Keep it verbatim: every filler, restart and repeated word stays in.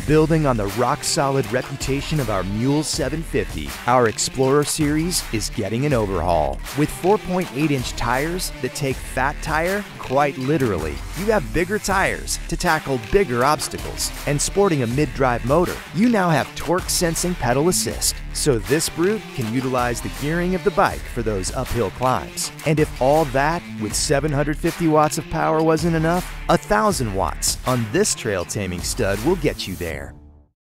Building on the rock-solid reputation of our Mule seven fifty, our Xplorer series is getting an overhaul. With four point eight inch tires that take fat tire quite literally, you have bigger tires to tackle bigger obstacles. And sporting a mid-drive motor, you now have torque-sensing pedal assist, so this brute can utilize the gearing of the bike for those uphill climbs. And if all that with seven hundred fifty watts of power wasn't enough, a thousand watts on this trail-taming stud will get you there.